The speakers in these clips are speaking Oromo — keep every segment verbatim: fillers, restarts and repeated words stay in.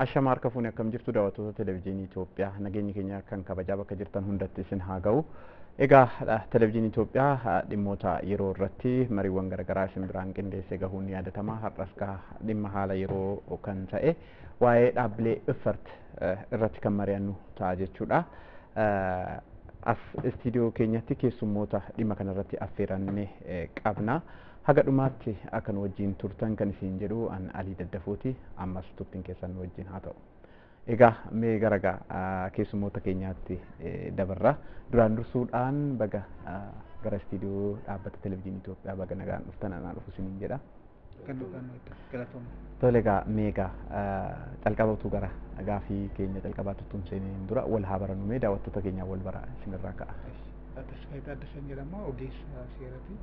Ashama harka fuunee akkam jirtu daawwattoota televezyiinii Itoophiyaa nageenyi keenya kan kabajaa bakka jirtan hundatti isin haa ga'u. Egaa televezyiinii Itoophiyaa dhimmoota yeroo irratti mariiwwan garaagaraa isin biraan qindeessee gahuun ni yaadatama. Har'as dhimma haala yeroo kan ta'e waa'ee dhaabbilee Effort irratti kan mari'annu ta'a jechuudha. As istiidiyoo keenyatti keessummoota dhimma kanarratti affeerannee qabna. Haga dhumaatti akan wajjin turtan kan isin jedhu an Alii Daddafooti ammas turtiin keessan wajjin haa ta'u. Egaa mee garagaa keessummoota keenyaatti dabarra. Duraan dursuudhaan baga gara istiidiyoo dhaabbata televezyiinii Itoophiyaa baga nagaan dhuftan anaa dhufu isiniin jedha. Tole egaa mee egaa calqabatu gara gaafii keenya calqabaatu tun seeneen dura wal haa barannu mee daawwattoota keenyaa wal bara isinirraa ka'a. Taasifame Addasan jedhama ogeessa seeraati.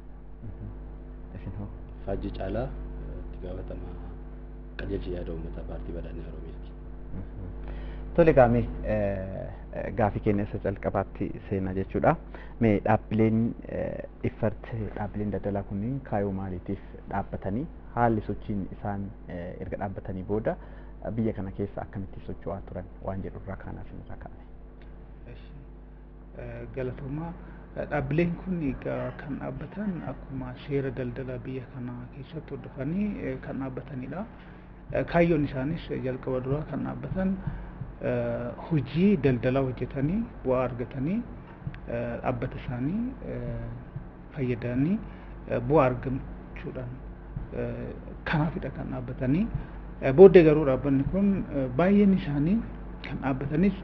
Faajji caalaa itti gaafatama qajeelcha yaada uummata paartii badhaadhinaa Oromiyaati. Tole egaa mee gaafii keenya isa calqabaatti seenaa jechuudha. Mee dhaabbileen Effort dhaabbileen daldalaa kunniin kaayyoo maaliitiif dhaabbatanii haalli sochiin isaan erga dhaabbatanii booda biyya kana keessa akkamitti socho'aa turan waan jedhu irraa kaanaaf irraa kaa'ame. Galatoomaa dhaabbileen kun kan dhaabbatan akkuma seera daldalaa biyya kana keessatti hordofanii kan dhaabbatanidha. Kaayyoon isaanis jalqaba duraa kan dhaabbatan hojii daldalaa hojjetanii bu'aa argatanii dhaabbata isaanii fayyadanii bu'aa argamchuudhaan kanaafidha kan dhaabbatanii. Booddee garuu dhaabbanni kun baay'een isaanii kan dhaabbatanis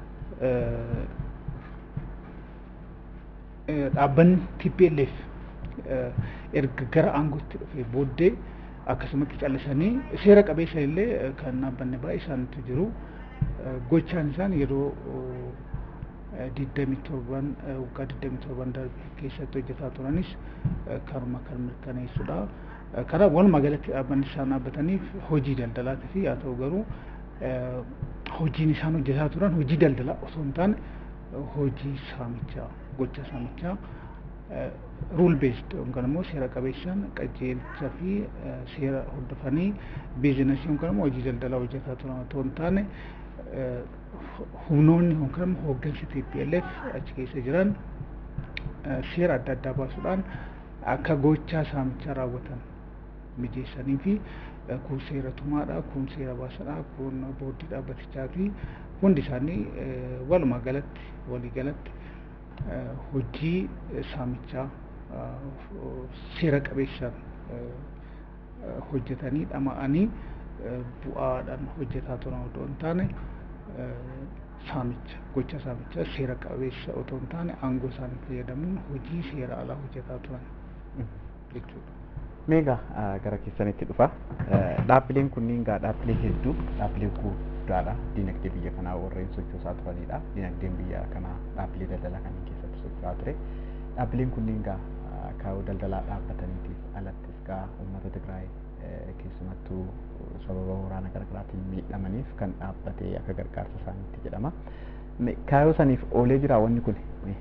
dhaabbanni T P L F erga gara aangootti dhufee booddee akkasumatti callisanii seera qabeessa illee kan dhaabbanni baay'ee isaaniitu jiru. Gochaan isaan yeroo digdamii torban waggaa digdamii torban darbe keessatti hojjetaa turanis karuma kan mirkaneessudha. Karaa walumaa galatti dhaabbanni isaan dhaabbataniif hojii daldalaatii fi haa ta'u garuu hojiin isaan hojjetaa turan hojii daldalaa osoo hin taane hojii saamichaa gocha saamichaa rule based yookaan immoo seera qabeessaan qajeelcha fi seera hordofanii biizinasii yookaan immoo hojii daldalaa hojjetaa turan osoo hin taane humnoonni yookaan immoo hooggansi T P L F achi keessa jiran seera adda addaa baasuudhaan akka gochaa saamichaa raawwatan mijeessanii fi kun seera tumaadha, kun seera baasadha, kun booddee dhaabbatichaa fi hundi isaanii walumaa galatti walii galatti hojii saamichaa seera qabeessaan hojjetanii dhama'anii bu'aadhaan hojjetaa turan otoo hin taane saamicha gocha saamichaa seera qabeessa otoo hin taane aangoo isaanii fayyadamuun hojii seera alaa hojjetaa turan jechuudha. Meegaa gara keessanitti dhufa. Dhaabbileen kunniin gaa dhaabbilee hedduu dhaabbilee guddaadha. Dinagdee biyya kanaa warreen sochoosaa turanidha. Dinagdeen biyya kanaa dhaabbilee daldalaa kanneen keessatti socho'aa ture. Dhaabbileen kunniin gaa kaayyoo daldalaa dhaabbataniitiif alattis gaa uummata Tigraay keessumattuu sababa waraana garaagaraatiin miidhamaniif kan dhaabbatee akka gargaarsa isaaniitti jedhama. Kaayyoo saniif oolee jira wanni kun.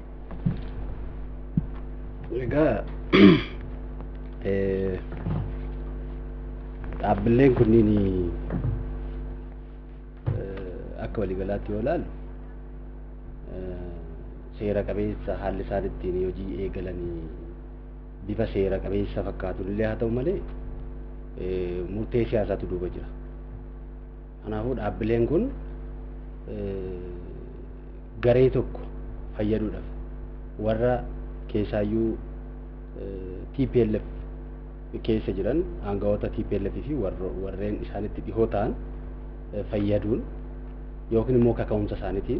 Egaa dhaabbileen kunniin akka waliigalaatti yoo ilaalu seera qabeessa haalli isaan ittiin hojii eegalanii bifa seera qabeessa fakkaatu illee haa ta'u malee murtee siyaasaatu duuba jira. Kanaafuu dhaabbileen kun garee tokko fayyaduudhaaf warra keessaayyuu T P L F keessa jiran aangawoota T P L F fi warreen isaanitti dhihoo ta'an fayyaduun yookiin immoo kaka'umsa isaaniitiin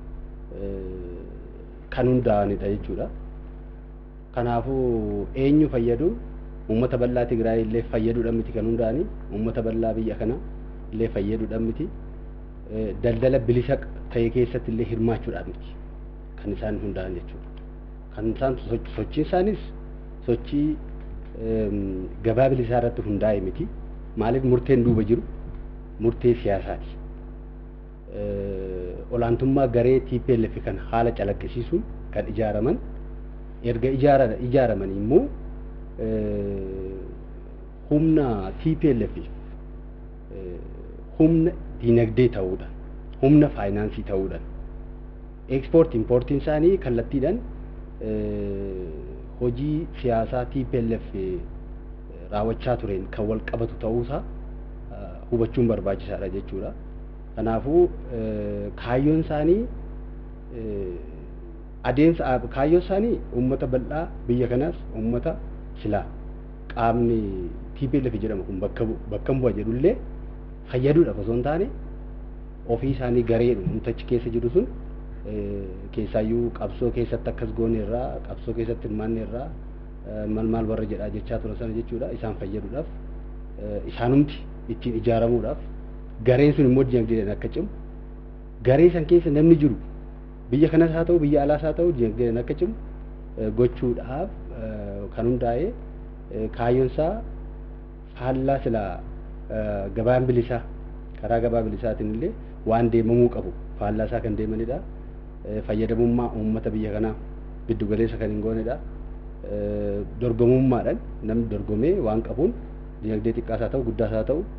kan hundaa'anidha jechuudha. Kanaafuu eenyu fayyadu uummata bal'aa Tigraay illee fayyaduudhaan miti kan hundaa'anii uummata bal'aa biyya kana illee fayyaduudhaan miti daldala bilisa ta'e keessatti illee hirmaachuudhaan miti kan isaan hundaa'an jechuudha. Kan isaan sochiin isaanis sochii gabaa bilisaa irratti hundaa'e miti. Maaliif murteen duuba jiru murtee siyaasaati. Olaantummaa garee T P L F kan haala calaqqisiisuun kan ijaaraman erga ijaaramanii immoo humna T P L F humna diinagdee ta'uudhaan humna faayinaansii ta'uudhaan ekspoort impoortiin isaanii kallattiidhaan hojii siyaasaa T P L F raawwachaa tureen kan wal qabatu ta'uusaa hubachuun barbaachisaadha jechuudha. Kanaafuu kaayyoon isaanii adeemsa kaayyoon isaanii uummata bal'aa biyya kanaas uummata silaa qaamni T P L F jedhamu kun bakka bakka bu'a jedhullee fayyaduudhaaf osoo hin taane ofii isaanii gareedhu namtichi keessa jiru sun keessaayyuu qabsoo keessatti akkas goone irraa qabsoo keessatti hirmaanne irraa maal maal warra jedhaa jechaa turan sana jechuudha isaan fayyaduudhaaf isaanumti ittiin ijaaramuudhaaf gareen sun immoo dinagdeedhaan akka cimu garee san keessa namni jiru biyya kanas haa ta'u biyya alaas haa ta'u dinagdeedhaan akka cimu gochuudhaaf kan hundaa'e kaayyoon isaa faallaa silaa gabaan bilisaa karaa gabaa bilisaatiin illee waan deemamuu qabu faallaa isaa kan deemanidha. Fayyadamummaa uummata biyya kanaa giddu galeessa kan hin goonedha. Dorgomummaadhaan namni dorgomee waan qabuun dinagdee xiqqaas haa ta'u guddaas haa ta'u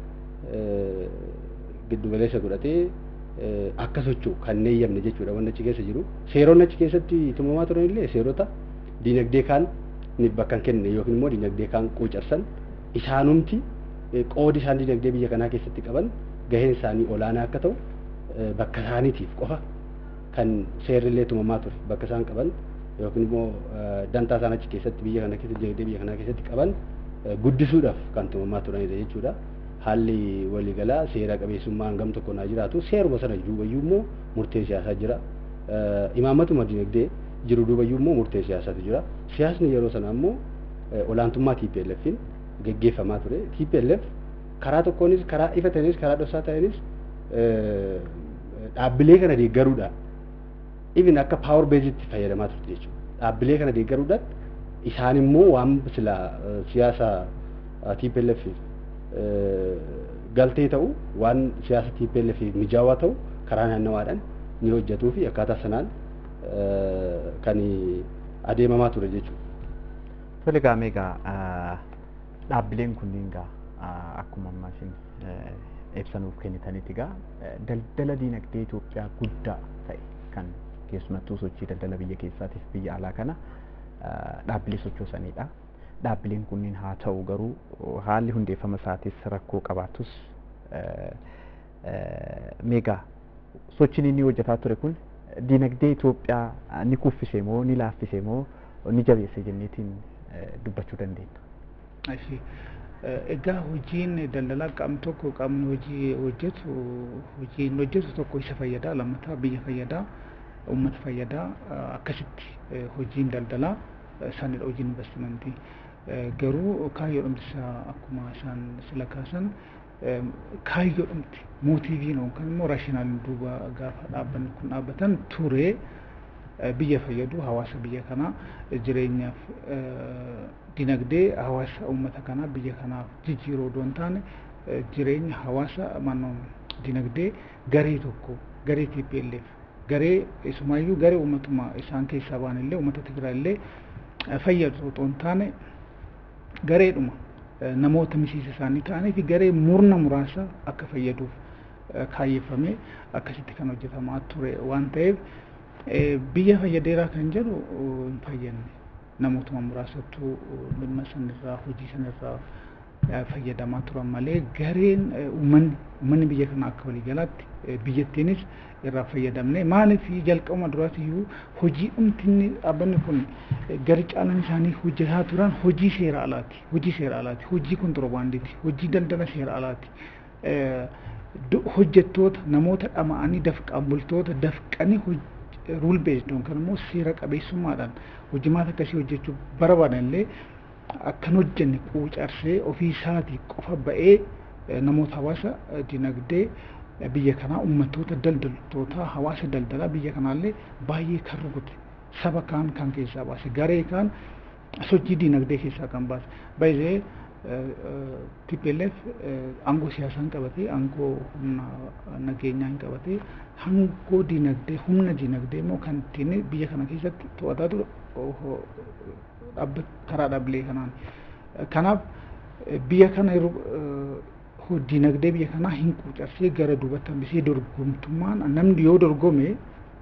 giddu galeessa godhatee akka socho'u kan hin eeyyamne jechuudha wanni achi keessa jiru. Seeronni achi keessatti tumamaa turan illee seerota dinagdee kaan bakka hin kenne yookiin immoo dinagdee kaan quucarsan isaanumti qoodi isaan dinagdee biyya kanaa keessatti qaban gaheen isaanii olaanaa akka ta'u bakka isaaniitiif qofa kan seerrillee tumamaa ture bakka isaan qaban yookiin immoo dantaa isaan achi keessatti biyya kana keessatti dinagdee biyya kanaa keessatti qaban guddisuudhaaf kan tumamaa turanidha jechuudha. Haalli waliigalaa seera qabeessummaa hangam tokko naa jiraatu seeruma sana duubayyuu immoo murtee siyaasaa jira. Imaammatuma dinagdee jiru duubayyuu immoo murtee siyaasaatu jira. Siyaasni yeroo sana immoo olaantummaa T P L F'n geggeeffamaa ture. T P L F karaa tokkoonis karaa ifa ta'eenis karaa dhoksaa ta'eenis dhaabbilee kana deeggaruudhaan even akka power baseetti fayyadamaa turte jechuudha. Dhaabbilee kana deeggaruudhaan isaan immoo waan sila siyaasa T P L F galtee ta'u waan siyaasa T P L F mijaawaa ta'u karaa naannawaadhaan ni hojjetuu fi akkaataa sanaan kan adeemamaa ture jechuudha. Tole gaa meegaa dhaabbileen kunniin gaa akkuma ammaa isin ibsanuuf kennitanitti gaa daldala diinagdee Itoophiyaa guddaa ta'e kan keessumattuu sochii daldala biyya keessaatiif biyya alaa kana dhaabbilee sochoosanidha. Dhaabbileen kunniin haa ta'u garuu haalli hundeeffama isaatis rakkoo qabaatus meegaa sochiin inni hojjetaa ture kun diinagdee Itoophiyaa ni kuffise moo ni laaffise moo ni jabeesse jenneetiin dubbachuu dandeenya. Ashi egaa hojiin daldalaa qaam tokko qaamni hojii hojjetu hojiin hojjetu tokko isa fayyada lammataa biyya fayyada uummata fayyada akkasitti hojiin daldalaa sanidha hojiin investimentii. Garuu kaayyoodhumti akkuma isaan sila kaasan kaayyoodhumti mootiiviin yookaan immoo raashinaaliin duuba gaafa dhaabbanni kun dhaabbatan ture biyya fayyadu hawaasa biyya kanaa jireenyaaf dinagdee hawaasa uummata kanaa biyya kanaaf jijjiiruu odoo hin taane jireenya hawaasa mannoo dinagdee garee tokko garee T P L F garee isumaayyuu garee uummatuma isaan keessaa ba'an illee uummata Tigraay illee fayyadu otoo hin taane gareedhuma namoota miseensa isaanii ta'anii fi garee murna muraasa akka fayyaduuf kaayeffamee akkasitti kan hojjetamaa ture waan ta'eef biyya fayyadeeraa kan jedhu hin fayyanne namootuma muraasattuu dhimma sanirraa hojii sanirraa fayyadamaa turan malee gareen uummanni uummanni biyya kana akka waliigalaatti biyyattiinis irraa fayyadamne maaliif jalqabuma duraatiyyuu hojii dhumtinni dhaabbanni kun gari caalan isaanii hojjetaa turan hojii seera alaati hojii seera alaati hojii kontiroobaandiiti hojii daldala seera alaati hojjettoota namoota dhama'anii dafqaan bultoota dafqanii rule based yookaan immoo seera qabeessummaadhaan hojimaata akkasii hojjechuu barbaadan illee akkan hojjenne quucarsee ofii isaatii qofa ba'ee namoota hawaasa dinagdee biyya kanaa uummattoota daldaltoota hawaasa daldalaa biyya kanaallee baay'ee kan rukute saba kaan kan keessaa baase garee kaan sochii dinagdee keessaa kan baase baay'ee T P L F aangoo siyaasaa hin qabatee aangoo humna nageenyaa hin qabatee aangoo dinagdee humna dinagdee immoo kan ittiin biyya kana keessatti to'ataa ture karaa dhaabbilee kanaan. Kanaaf biyya kana dinagdee biyya kanaa hin quucarsee gara duubatti hambisee dorgomtummaan namni yoo dorgome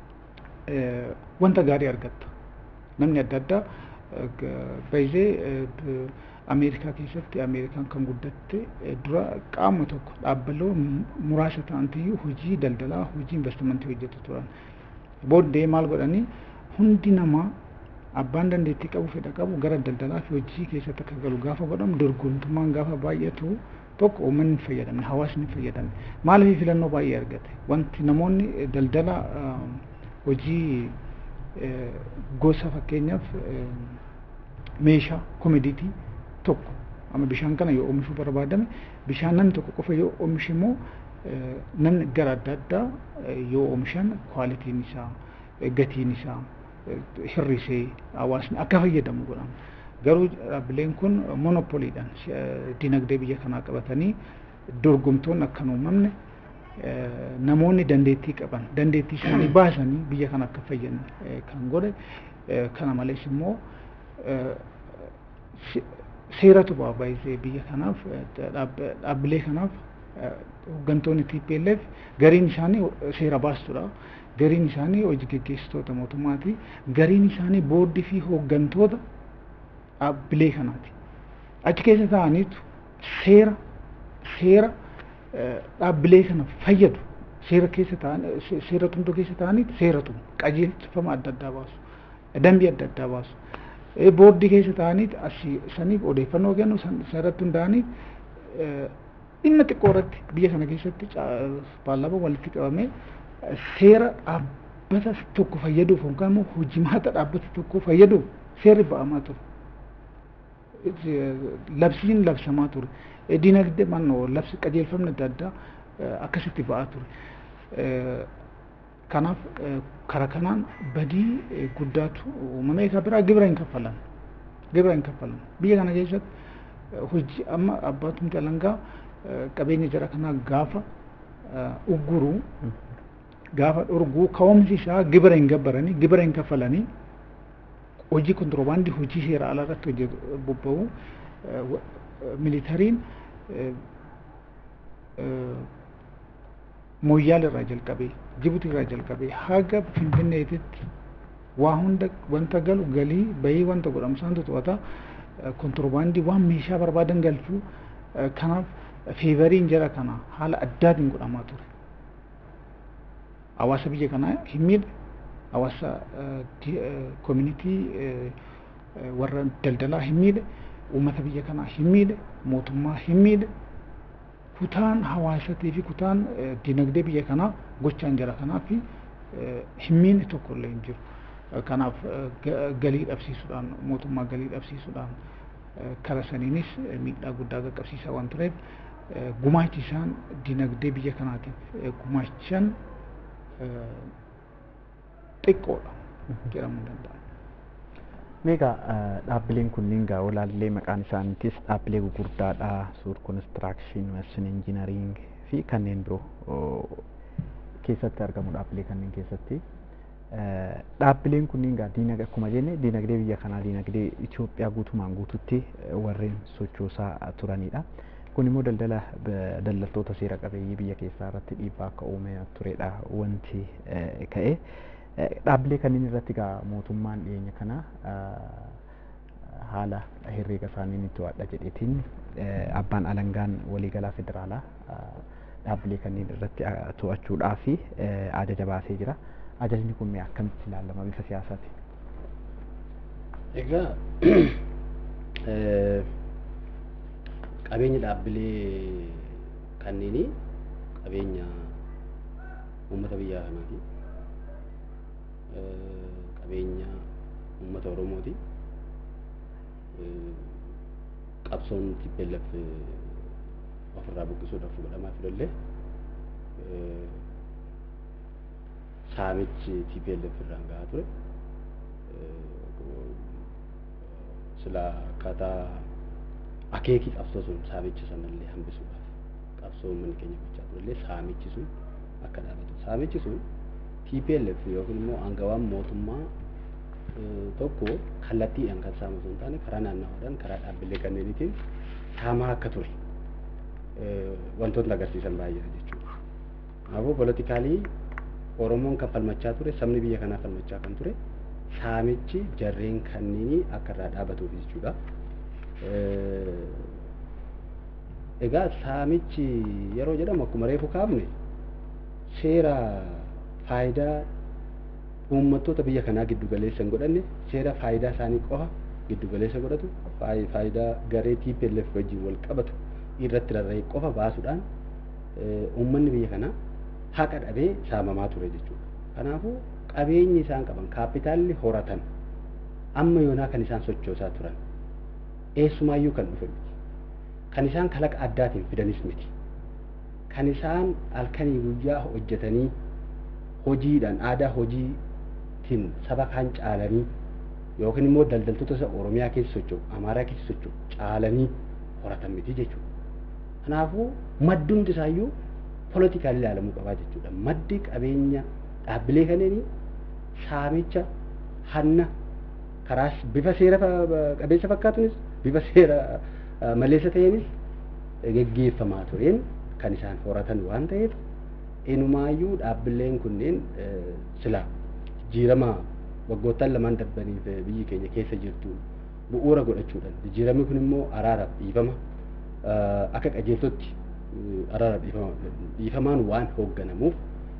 wanta gaarii argatta. Namni adda addaa baay'ee Ameerikaa keessatti Ameerikaan kan guddatte dura qaama tokko dhaabbaloo muraasa ta'antiyyuu hojii daldalaa hojii investimentii hojjetu turan. Booddee maal godhanii hundi namaa abbaan dandeettii qabu fedha qabu gara daldalaa fi hojii keessatti akka galu gaafa godhamu dorgomtummaan gaafa baay'atu tokko uummanni hin fayyadamne hawaasni hin fayyadamne maaliif filannoo baay'ee argate wanti namoonni daldala hojii gosa fakkeenyaaf meeshaa komodiitii tokko amma bishaan kana yoo oomishuu barbaadame bishaan namni tokko qofa yoo oomishe immoo namni gara adda addaa yoo oomishan kwaalitiin isaa gatiin isaa hirrisee hawaasni akka fayyadamu godhama. Garuu dhaabbileen kun monopoliidhaan dinagdee biyya kanaa qabatanii dorgomtoonni akka hin uumamne namoonni dandeettii qaban dandeettii isaanii baasanii biyya kana akka fayyadan kan godhe kana malees immoo seeratu baay'ee biyya kanaaf dhaabbilee kanaaf hooggantoonni T P L F gariin isaanii seera baastudha. Gariin isaanii hojii gaggeessitoota mootummaati. Gariin isaanii boordii fi hooggantoota dhaabbilee kanaati. Achi keessa ta'aniitu seera seera dhaabbilee kana fayyadu seera keessa ta'an seera tumtoo keessa ta'aniitu seera tumu qajeelfama adda addaa baasu dambii adda addaa baasu. Boordii keessa ta'aniitu asii saniif odeeffannoo kennu seeratti hundaa'anii dhimma xiqqoo irratti biyya kana keessatti paarlaama walitti qabamee seera dhaabbata tokko fayyaduuf yookaan immoo hojimaata dhaabbata tokko fayyaduuf seerri ba'amaa ture. Labsiin labsamaa ture. Dinagdee mannoo labsi qajeelfamni adda addaa akkasitti ba'aa ture. Kanaaf karaa kanaan badii guddaatu uumamee isaa biraa gibira hin kaffalan. Gibira hin kaffalan. Biyya kana keessatti hojii amma abbaatumti alangaa qabeenya jara kanaa gaafa ugguru gaafa dhorguu ka'umsi isaa gibira hin gabbaranii gibira hin kaffalanii hojii kontiroobaandii hojii seera alaa irratti hojjetu bobba'u militariin Moyyaal irraa jalqabee Jibuutii irraa jalqabee haga Finfinneetitti waa hunda wanta galu galii bahii wanta godhamu isaantu to'ata kontiroobaandii waan meeshaa barbaadan galchuu kanaaf feevariin jara kana haala addaatiin godhamaa ture. Hawaasa biyya kanaa hin miidhe hawaasa community warra daldalaa hin miidhe uummata biyya kanaa hin miidhe mootummaa hin miidhe kutaan hawaasatii fi kutaan dinagdee biyya kanaa gochaan jara kanaa fi hin miidhe tokko illee hin jiru. Kanaaf galii dhabsiisuudhaan mootummaa galii dhabsiisuudhaan kara saniinis miidhaa guddaa qaqqabsiisaa waan tureef gumaachi isaan dinagdee biyya kanaatiif gumaachan xiqqoodha jedhamuu danda'a. Meeqa dhaabbileen kunniin gaa olaallee maqaan isaaniitis dhaabbilee gurguddaadha suur konistiraakshii masin injinariing fi kanneen biroo keessatti argamu dhaabbilee kanneen keessatti. Dhaabbileen kunniin gaa diinagdee akkuma jenne diinagdee biyya kanaa diinagdee Itoophiyaa guutumaan guututti warreen sochoosaa turanidha. Kun immoo daldala daldaltoota seera qabeeyyii biyya keessaa irratti dhiibbaa akka uume turedha wanti ka'e. Dhaabbilee kanneen irratti gaa mootummaan dhiyeenya kana haala herreega isaanii itti waadha jedheetiin abbaan alangaan waliigalaa federaalaa dhaabbilee kanneen irratti to'achuudhaa fi ajaja baasee jira. Ajajni kun mee akkamitti ilaalama bifa siyaasaati? Egaa qabeenya dhaabbilee kanneenii qabeenya uummata biyya kanaati. Qabeenya uummata Oromooti. Qabsoon T P L F ofirraa buqqisuudhaaf godhamaa turellee saamichi T P L F irraan gahaa ture. Sila akkaataa akeekii qabsoo sun saamicha sanallee hambisuudhaaf qabsoo uummanni keenya gochaa turellee saamichi sun akka dhaabatu. Saamichi sun T P L F yookiin immoo aangawaan mootummaa tokko kallattiidhaan kan saamu osoo hin taane karaa naannawaadhaan karaa dhaabbilee kanneeniitiin saamaa akka ture wantoota agarsiisan baay'eedha jechuudha. Kanaafuu politikaalii Oromoon kan falmachaa ture, sabni biyya kanaa falmachaa kan ture, saamichi jarreen kanneenii akka irraa dhaabatuuf jechuudha. Egaa saamichi yeroo jedhamu akkuma reefu kaafne seera faayidaa uummattoota biyya kanaa giddu galeessa hin godhanne, seera faayidaa isaanii qofa giddu galeessa godhatu, faayidaa garee T P L F wajjin wal qabatu irratti rarra'ee qofa baasuudhaan uummanni biyya kanaa haqa dhabee saamamaa ture jechuudha. Kanaafuu qabeenyi isaan qaban, kaapitaalli horatan amma yoonaa kan isaan sochoosaa turan eessumaayyuu kan dhufe miti. Kan isaan kalaqa addaatiin fidanis miti. Kan isaan halkanii guyyaa hojjetanii hojiidhaan aadaa hojiitiin saba kaan caalanii yookiin immoo daldaltoota isa Oromiyaa keessa socho'u, Amaaraa keessa socho'u caalanii horatan miti jechuudha. Kanaafuu maddumti isaayyuu politikaali ilaalamuu qabaa jechuudha. Maddi qabeenya dhaabbilee kanneenii saamicha hanna karaas bifa seera qabeessa fakkaatunis bifa seera maleessa ta'eenis geggeeffamaa tureen kan isaan horatan waan ta'eef inumaayyuu dhaabbileen kunneen silaa jijjiirama waggoottan lamaan darbaniif biyyi keenya keessa jirtu bu'uura godhachuudhaan jijjiiramni kun immoo araaraaf dhiifama akka qajeeltotti araaraaf dhiifamaan waan hoogganamuuf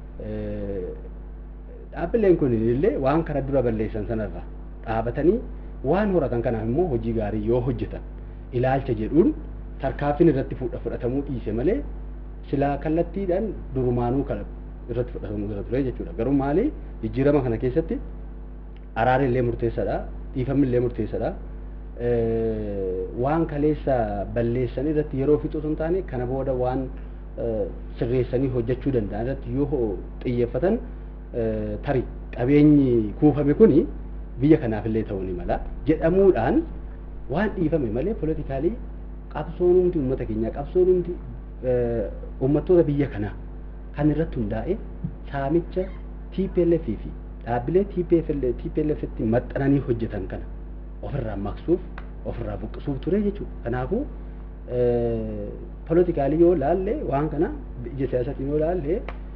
dhaabbileen kun illee waan karaa dura balleessan sanarraa dhaabatanii waan horatan kanaaf immoo hojii gaarii yoo hojjetan ilaalcha jedhuun tarkaanfiin irratti fudhatamuu dhiise malee silaa kallattiidhaan durumaanuu kan irratti fudhatamuu irra ture jechuudha. Garuu maali jijjiirama kana keessatti araarri illee murteessaadha, dhiifamni illee murteessaadha. Waan kaleessa balleessan irratti yeroo fixu osoo hin taane kana booda waan sirreessanii hojjechuu danda'an irratti yoo xiyyeeffatan tarii qabeenyi kuufame kuni biyya kanaaf illee ta'uu ni mala jedhamuudhaan waan dhiifame malee politikaalii qabsoon hundi uummata keenyaa qabsoon hundi uummattoota biyya kanaa kan irratti hundaa'e saamicha T P L F fi dhaabbilee T P L F tti maxxananii hojjetan kana ofirraa maqsuuf ofirraa buqqisuuf ture jechuudha. Kanaafuu politikaalii yoo laalle waan kana ija siyaasaatiin yoo laalle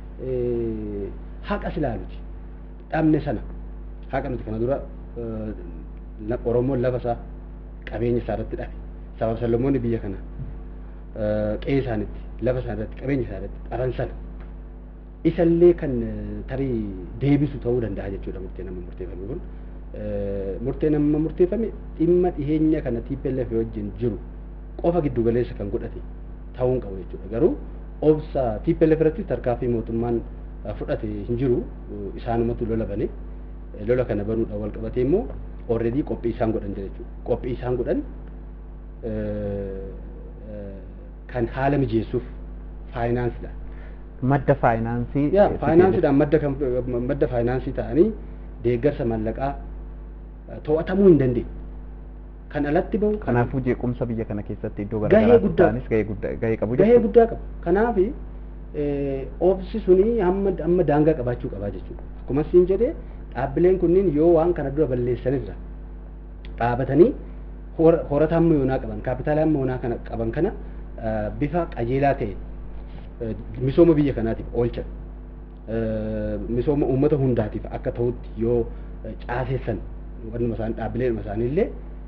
haqa silaaluti dhabne sana haqa nuti kana dura Oromoon lafa isaa qabeenya isaa irratti dhabe sabab sablammoonni biyya kana qe'ee isaaniitti lafa isaa irratti qabeenya isaa irratti dhaban sana isallee kan tarii deebisu ta'uu danda'a jechuudha murtee nama murteeffame kun murtee nama murteeffame dhimma dhiheenya kana T P L F wajjin jiru qofa giddu galeessa kan godhate ta'uu qabu jechuudha. Garuu obsa T P L F irratti tarkaanfii mootummaan fudhate hin jiru isaanumatu lola bane lola kana banuudhaan wal qabatee immoo already qophii isaan godhan jira jechuudha. Qophii isaan godhan kan haala mijeessuuf faayinaansiidhaan. Madda faayinaansii. Yaa faayinaansiidhaan madda kan madda faayinaansii ta'anii deeggarsa mallaqaa to'atamuu hin dandeenye. Kan alatti bahu. Kanaafuu jeequmsa biyya kana keessatti iddoo gahee guddaa gahee guddaa gahee qabu gahee guddaa qabu. Kanaaf obsi suni hamma amma daangaa qabaachuu qabaa jechuudha. Akkuma siin jedhee dhaabbileen kunniin yoo waan kana dura balleessanirra dhaabatanii horata hamma yoonaa qaban kaapitaala hamma yoonaa kana qaban kana bifa qajeelaa ta'e misooma biyya kanaatiif oolchan misooma uummata hundaatiif akka ta'utti yoo caaseessan wanuma isaanii dhaabbileen isaanii illee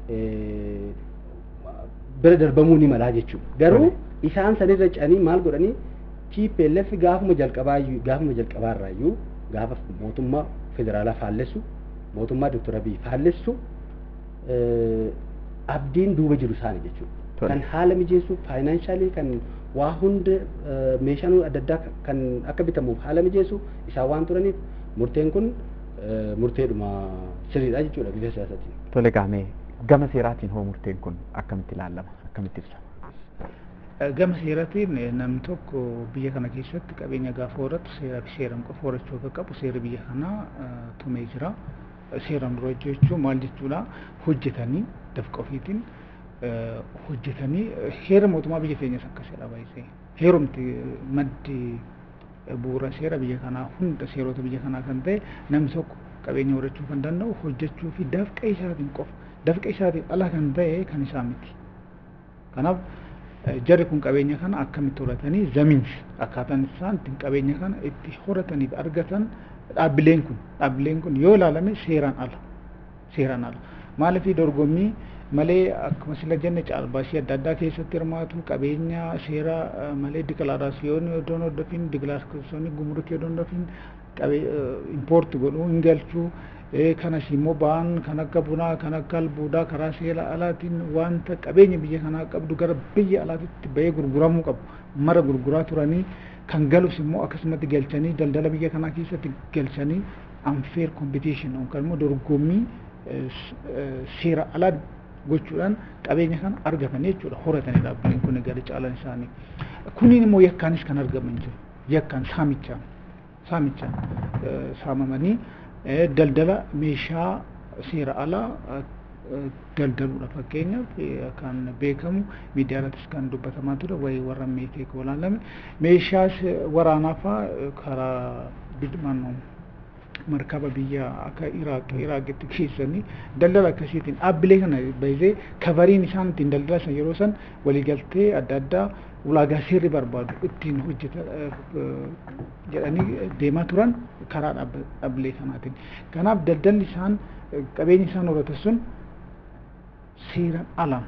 bira darbamuu ni malaa jechuudha. Garuu isaan sanirra canii maal godhanii T P L F gaafuma jalqabaa gaafuma jalqabaarraayyuu gaafa mootummaa federaalaa faallessu mootummaa Doktor Abiy faallessu abdiin duuba jiru isaanii jechuudha. Kan haala mijeessuuf faayinaansaalii kan waa hunda meeshaan adda addaa kan akka bitamuuf haala mijeessu isaan waan turaniif murteen kun murteedhuma sirriidha jechuudha bifa siyaasaatiin. Tole gaamee gama seeraatiin hoo murteen kun akkamitti ilaalama akkamitti ibsama? Gama seeraatiin namni tokko biyya kana keessatti qabeenya gaafa horatu seeraa fi seeraan qofa horachuu akka qabu seera biyya kanaa tumee jira. Seeraan dura jechuun maal jechuudha hojjetanii dafqa ofiitiin hojjetanii heera mootummaa biyya keenyas akkasidha baay'isee heerumti maddi bu'uura seera biyya kanaa hunda seerota biyya kanaa kan ta'e namni tokko qabeenya horachuu kan danda'u hojjechuu fi dafqa isaatiin qofa dafqa isaatiin ala kan ta'e kan isaa miti. Kanaaf jarri kun qabeenya kana akkamitti horatanii zamiinsi akkaataan isaan ittiin qabeenya kana itti horataniif argatan dhaabbileen kun dhaabbileen kun yoo ilaalame seeraan ala seeraan ala maaliif dorgommii malee akkuma sila jenne caalbaasii adda addaa keessatti hirmaatu qabeenya seera malee dikilaaraasiyoon odoon hordofin dikilaaraasiyoon gumrukii odoon hordofin impoorti godhuu hin galchuu kanas immoo ba'an kan akka bunaa kan akka albuudaa karaa seera alaatiin wanta qabeenya biyya kanaa qabdu gara biyya alaatitti bahee gurguramuu qabu mara gurguraa turanii kan galus immoo akkasumatti galchanii daldala biyya kanaa keessatti galchanii unfair competition yookaan immoo dorgommii seera alaa gochuudhaan qabeenya kana argatan jechuudha horatanii dhaabbileen kun gara caalan isaanii kuniin immoo yakkaanis kan argaman jiru yakkaan saamichaan saamichaan saamamanii daldala meeshaa seera alaa daldaluudha fakkeenyaaf kan beekamu miidiyaa irrattis kan dubbatamaa ture wayii warra meeteek olaalame meeshaa waraanaa fa'aa karaa bidmanoo markaba biyya akka Iraaq Iraaqitti keessanii daldala akkasiitiin dhaabbilee kana baay'ee kavariin isaan ittiin daldalasan yeroo san waliigaltee adda addaa ulaagaa seerri barbaadu ittiin hojjeta jedhanii deemaa turan karaa dhaabbilee kanaatiin. Kanaaf daldalli isaan qabeenyi isaan horatan sun seeraan ala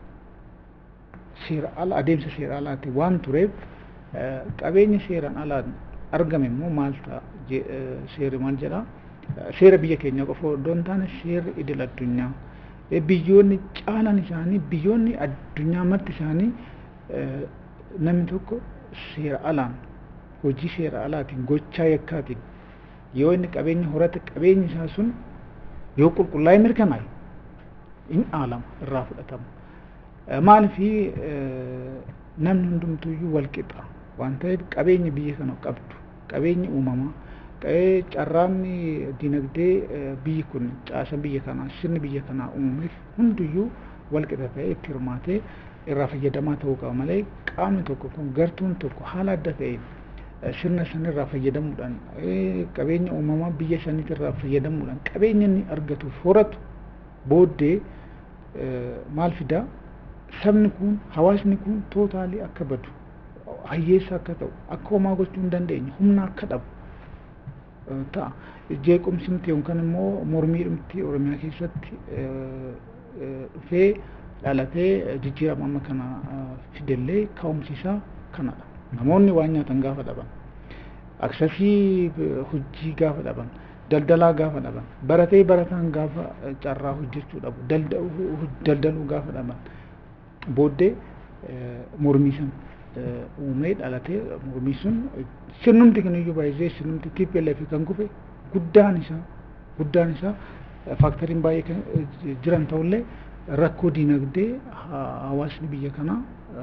seera ala adeemsa seera alaatti waan tureef qabeenyi seeraan alaan argame immoo maal ta'a seerri maal jedhaa seera biyya keenya qofa odoo hin taane seerri idil addunyaa biyyoonni caalan isaanii biyyoonni addunyaa marti isaanii namni tokko seera alaan hojii seera alaatiin gochaa yakkaatiin yoo inni qabeenya horate qabeenyi isaa sun yoo qulqullaa'ee mirkanaa'e in aalama irraa fudhatama maalifi namni hundumtuyyuu wal qixa waan ta'eef qabeenya biyya kana qabdu qabeenya uumamaa carraanni dinagdee biyyi kun caasa biyya kanaa sirni biyya kanaa uumameef hunduyyuu wal qixa ta'ee itti hirmaatee irraa fayyadamaa ta'uu qaba malee qaamni tokko kun gartuun tokko haala adda ta'een sirna sanirraa fayyadamuudhaan qabeenya uumamaa biyya saniitirraa fayyadamuudhaan qabeenya inni argatuuf horatu booddee maal fidaa sabni kun hawaasni kun tootaalii akka badu hayyeessa akka ta'u akka homaa gochuu hin dandeenye humna akka dhabu ta'a jeequmsimti yookaan immoo mormiidhumti oromiyaa keessatti dhufee dhalatee jijjiirama amma kana fidellee ka'umsiisaa kanadha namoonni waan nyaatan gaafa dhaban aksasii hojii gaafa dhaban daldalaa gaafa dhaban baratee barataan gaafa carraa hojjechuu dhabu daldaluu gaafa dhaban booddee mormii san uumee dhalatee mormii sun sirnumti kan iyyuu baay'ee sirnumti T P L F kan kufe guddaan isaa guddaan isaa faaktoriin baay'ee jiran ta'ullee rakkoo diinagdee hawaasni biyya kanaa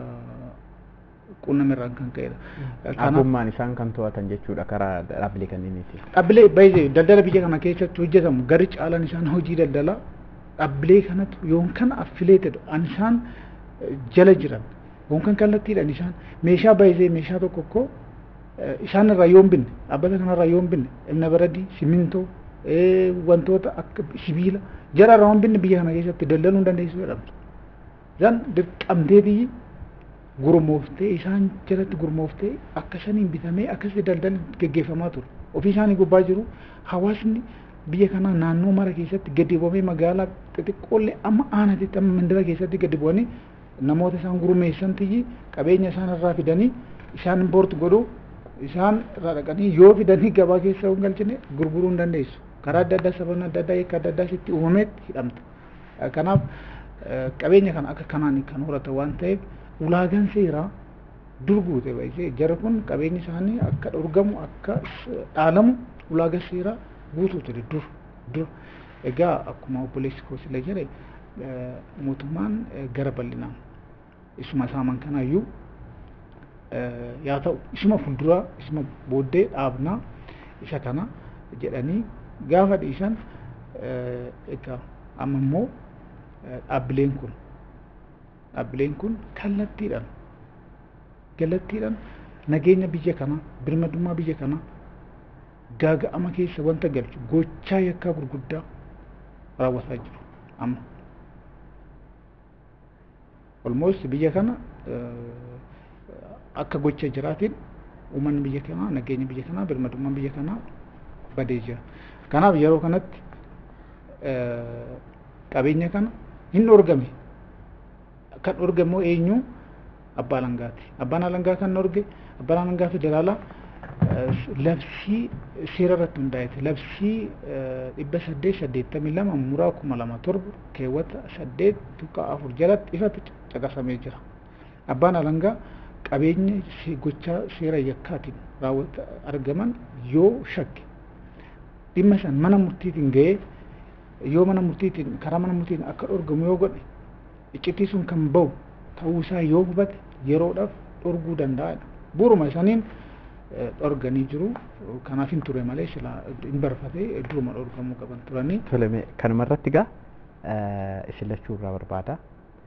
qunnamirraan kan ka'edha. Abbummaan isaan kan to'atan jechuudha karaa dhaabbilee kanneeniiti. Dhaabbilee baay'ee daldala biyya kana keessatti hojjetamu gari caalaan isaan hojii daldalaa dhaabbilee kanatu yookaan affiliated an isaan jala jiran yookaan kallattiidhaan isaan meeshaa baay'ee meeshaa tokko tokko isaan irraa yoo hin binne dhaabbata kanarraa yoo hin binne ibna baradii simintoo wantoota akka sibiila jara irraa hin binne biyya kana keessatti daldaluu hin dandeessu jedhamtu. Isaan dirqamtee biyyi gurmooftee isaan jalatti gurmooftee akka saniin bitamee akkasii daldalli geggeeffamaa ture. Ofii isaanii gubbaa jiru hawaasni biyya kanaa naannoo mara keessatti gadi bu'amee magaalaa xixiqqoollee amma aanatitti amma mandara keessatti gadi bu'anii namoota isaan gurmeessan tiyyi qabeenya isaan irraa fidanii isaan impoort godhuu isaan irraa dhaqanii yoo fidanii gabaa keessa hin galchine gurguruu hin dandeessu. Karaa adda addaa sababni adda addaa yakka adda addaa sitti uumameetti hidhamta. Kanaaf qabeenya kana akka kanaan kan horata waan ta'eef ulaagaan seeraa dur guute baay'ee jara kun qabeenyi isaanii akka dhorgamu akka dhaalamu ulaagaa seeraa guutuu ture dur dur egaa akkuma obboleessi koo sila jedhe mootummaan gara bal'inaan isuma saaman kanaayyuu yaa ta'u isuma fuulduraa isuma booddee dhaabnaa isa kana jedhanii gaafa dhiisan egaa amma immoo dhaabbileen kun dhaabbileen kun kallattiidhaan kallattiidhaan nageenya biyya kanaa birmadummaa biyya kanaa gaaga'ama keessa wanta galchu gochaa yakkaa gurguddaa raawwataa jiru amma almost biyya kana akka gocha jiraatiin uummanni biyya kanaa nageenya biyya kanaa birmadummaan biyya kanaa badee jira. Kanaaf yeroo kanatti qabeenya kana hin dhorgame. Kan dhorgamoo eenyu abbaa alangaati. Abbaan alangaa kan dhorge abbaan alangaa federaalaa labsii seera irratti hundaa'eeti. Labsii dhibba saddeet saddeettamii lama muraa kuma lama torba keewwata saddeet tuqaa afur jalatti ifatti caqasamee jira. Abbaan alangaa qabeenya gochaa seera yakkaatiin raawwata argaman yoo shakke dhimma san mana murtiitiin ga'ee yoo mana murtiitiin karaa mana murtiitiin akka dhorgamu yoo godhe iccitii sun kan bahu ta'uu isaa yoo hubate yeroodhaaf dhorguu danda'adha. Bu'uuruma isaaniin dhorganii jiru. Kanaaf hin ture malee sila hin barfatee duruma dhorgamuu qaban turanii. Toleme kanuma irratti gaa isin lachuu irraa barbaada.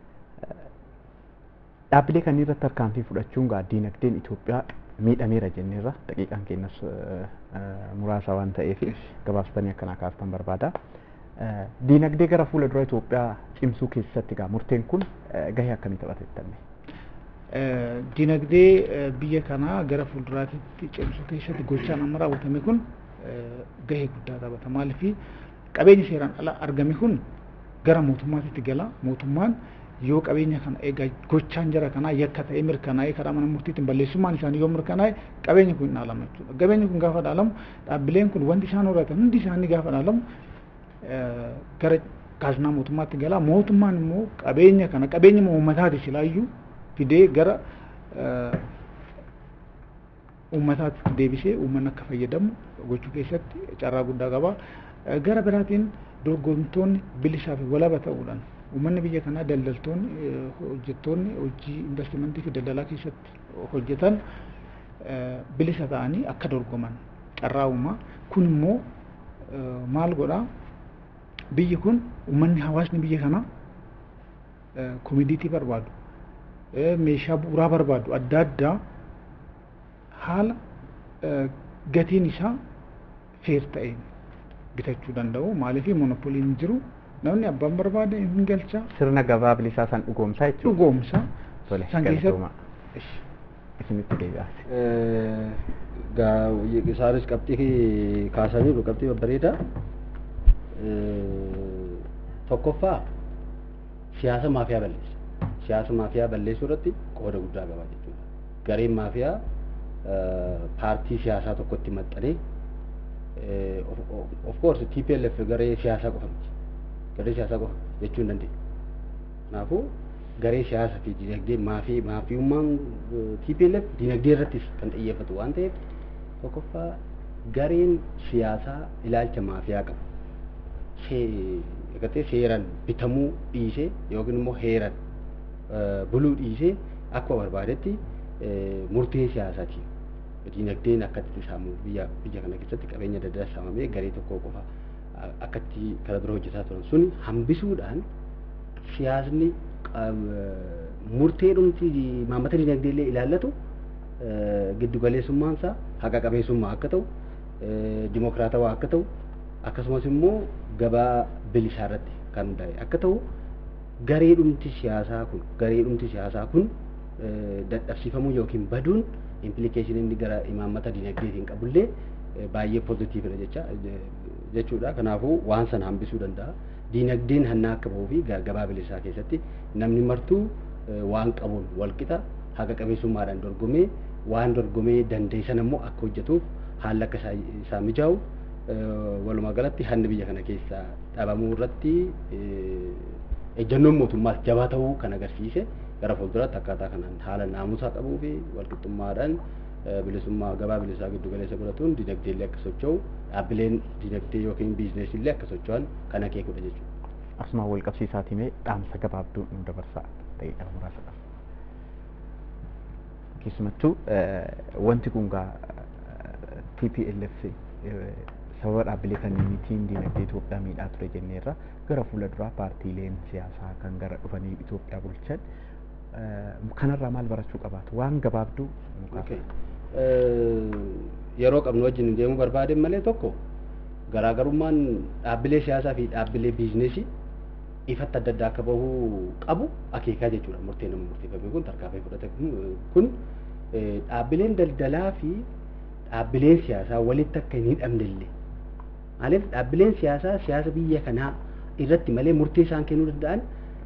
Dhaabbilee kanneen irratti tarkaanfii fudhachuun gaa diinagdeen Itoophiyaa miidhameera jenneerra daqiiqaan keenyas muraasa waan ta'eef gabaabsitanii akkanaa kaastan barbaada. Diinagdee gara fuula dura Itoophiyaa cimsuu keessatti gaa murteen kun gahee akkamii taphata jettanii? Diinagdee biyya kanaa gara fuulduraatti cimsuu keessatti gochaan amma raawwatame kun gahee guddaa taphata. Maaliif qabeenyi seeraan ala argame kun gara mootummaatti gala. Mootummaan yoo qabeenya kana egaa gochaan jara kanaa yakka ta'ee mirkanaa'ee karaa mana murtiitiin balleessummaan isaanii yoo mirkanaa'e qabeenyi kun hin dhaalamu jechuudha. Qabeenyi kun gaafa dhaalamu dhaabbileen kun wanti isaan horatan hundi isaanii gaafa dhaalamu gara kaaznaa mootummaatti gala. Mootummaan immoo qabeenya kana qabeenya uummataati silaayyuu fidee gara uummataatti deebisee uummanni akka fayyadamu gochuu keessatti carraa guddaa qaba. Gara biraatiin dorgomtoonni bilisaa fi walaba ta'uudhaan uummanni biyya kanaa daldaltoonni hojjettoonni hojii investimentii fi daldalaa keessatti hojjetan bilisa ta'anii akka dorgoman carraa uumaa. Kun immoo maal godhaa? Biyyi kun uummanni hawaasni biyya kanaa komidiitii barbaadu, meeshaa bu'uuraa barbaadu adda addaa haala gatiin isaa feer ta'een bitachuu danda'u. Maaliif monopoliin jiru namni abbaan barbaade hin galcha. Sirna gabaa bilisaa san dhugoomsaa jechuudha. Dhugoomsa. Tole galatooma. Isinitti deebi'aati. Gaa isaanis qabxii kaasaniiru qabxii babbareedaa. Tokkoffaa siyaasa maafiyaa balleessa. Siyaasa maafiyaa balleessuu irratti qooda guddaa qaba jechuudha. Gareen maafiyaa paartii siyaasaa tokkotti maxxanee of course T P L F garee siyaasaa qofa miti. Garee siyaasaa qofa jechuu hin dandeenya. Kanaafuu garee siyaasaa fi dinagdee maafii maafiyummaan T P L F dinagdee irrattis kan xiyyeeffatu waan ta'eef tokkoffaa gareen siyaasaa ilaalcha maafiyaa qabu. Egatee seeraan bitamuu dhiisee yookiin immoo heeraan buluu dhiisee akka barbaadetti murtee siyaasaatiin dinagdeen akkatti saamu biyya biyya kana keessatti qabeenya daldala saamamee garee tokko qofa akkatti kara dura hojjetaa turan sun hambisuudhaan siyaasni murtee dhumti maammata dinagdee illee ilaallatu giddu galeessummaan isaa haqa qabeessummaa akka ta'u dimokiraatawaa akka ta'u akkasumas immoo gabaa bilisaa irratti kan hundaa'e akka ta'u garee dhumti siyaasaa kun garee dhumti siyaasaa kun dadhabsiifamuu yookiin baduun implikeeshinii inni gara imaammata dinagdeetiin qabullee baay'ee poozitiividha jecha jechuudha. Kanaafuu waan sana hambisuu danda'a. Dinagdeen hannaa akka bahuu fi gabaa bilisaa keessatti namni martuu waan qabuun walqixa haqa qabeessummaadhaan dorgomee waan dorgomee danda'e sana immoo akka hojjetuuf haalli akka isaa mijaa'u walumaa galatti hanni biyya kana keessaa dhabamuu irratti ejjennoon mootummaas jabaa ta'uu kan agarsiise gara fuulduraatti akkaataa kanaan haala naamusaa qabuu fi walqixxummaadhaan bilisummaa gabaa bilisaa giddu galeessa godhatuun dinagdee illee akka socho'u dhaabbileen dinagdee yookiin biizineesii illee akka socho'an kan akeekudha jechuudha. Asuma wal qabsiisaatii mee dhaamsa gabaabduu nu dabarsaa ta'ee kana muraasadha. Keessumattuu wanti kun gaa T P L F sababa dhaabbilee kanneeniitiin dinagdee Itoophiyaa miidhaa ture jenneerra gara fuula duraa paartiileen siyaasaa kan gara dhufanii Itoophiyaa bulchan kanarraa maal barachuu qabaatu waan gabaabduu yeroo qabnu wajjin deemuu barbaade malee tokko garaagarummaan dhaabbilee siyaasaa fi dhaabbilee biizineesii ifatti adda addaa akka bahuu qabu akeekaa jechuudha. Murtee nama murteeffame kun tarkaanfii fudhate kun dhaabbileen daldalaa fi dhaabbileen siyaasaa walitti akka hin hidhamnellee. Maaliif dhaabbileen siyaasaa siyaasa biyya kanaa irratti malee murtee isaan kennuu danda'an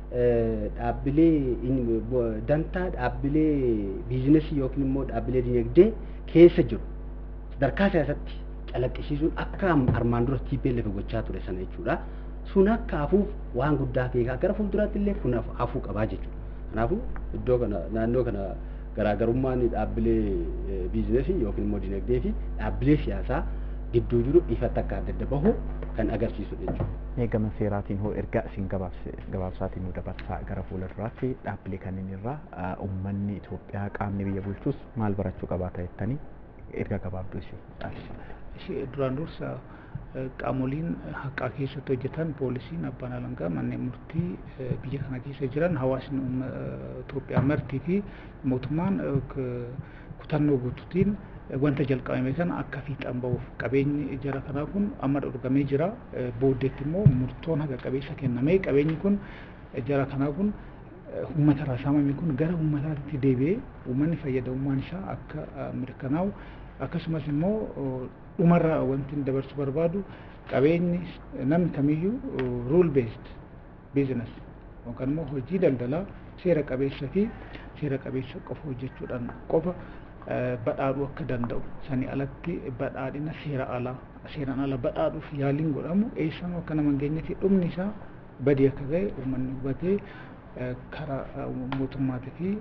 dhaabbilee dantaa dhaabbilee biizinesii yookiin immoo dhaabbilee dinagdee keessa jiru sadarkaa siyaasatti calaqqisiisuun akka armaan dura T P L F gochaa ture sana jechuudha. Sun akka hafuuf waan guddaa keekaa gara fuulduraatti illee kun hafuu qabaa jechuudha. Kanaafuu iddoo kana naannoo kana garaagarummaan dhaabbilee biizinesii yookiin immoo dinagdee fi dhaabbilee siyaasaa gidduu jiru ifatti akka adda adda bahu kan agarsiisu jechuudha. Gama seeraatiin hoo erga isin gabaabsaatiin nu dabarsaa gara fuulduraatti dhaabbilee kanneen irraa uummanni Itoophiyaa qaamni biyya bulchus maal barachuu qabaata jettanii erga gabaabduu ishee duraan dursa qaamoliin haqaa keessatti hojjetan poolisiin abbaan alangaa manneen murtii biyya kana keessa jiran hawaasni Itoophiyaa martii fi mootummaan kutannoo guutuutiin wanta jalqabame kana akka fiixaan bahuuf qabeenyi jara kanaa kun amma dorgamee jira. Booddeetti immoo murtoon haqa qabeessa kennamee qabeenyi kun jara kanaa kun uummata irraa saamame kun gara uummataatti deebi'ee uummanni fayyadamummaan isaa akka mirkanaa'u akkasumas immoo dhumarraa wanti dabarsuu barbaadu qabeenyi namni kamiyyuu rule based business yookaan immoo hojii daldalaa seera qabeessa fi seera qabeessa qofa hojjechuudhaan qofa badhaadhuu akka danda'u sanii alatti badhaadhina seera alaa seeraan ala badhaadhuuf yaaliin godhamu eessanuu akka nama hin geenyeef dhumni isaa badii akka ga'e uummanni hubatee karaa mootummaatii fi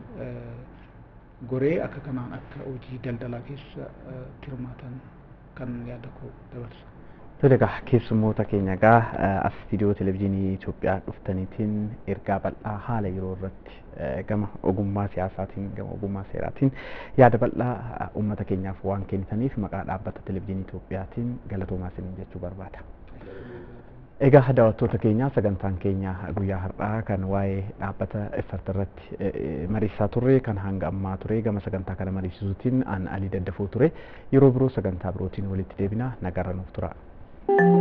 goree akka kanaan akka hojii daldalaa keessa hirmaatan kan yaada koo dabarsa. Egaa keessummoota keenya egaa as istiidiyoo televezyiinii Itoophiyaa dhuftaniitiin ergaa bal'aa haala yeroo irratti gama ogummaa siyaasaatiin gama ogummaa seeraatiin yaada bal'aa uummata keenyaaf waan kennitaniif maqaa dhaabbata televezyiinii Itoophiyaatiin galatoomaa isin jechuu barbaada. Egaa daawwattoota keenya sagantaan keenya guyyaa har'aa kan waa'ee dhaabbata Effort irratti mariisaa turre kan hanga ammaa ture gama sagantaa kana mariisisuutiin an Alii Daddafoo ture yeroo biroo sagantaa birootiin walitti deebina nagaan nuuf tura.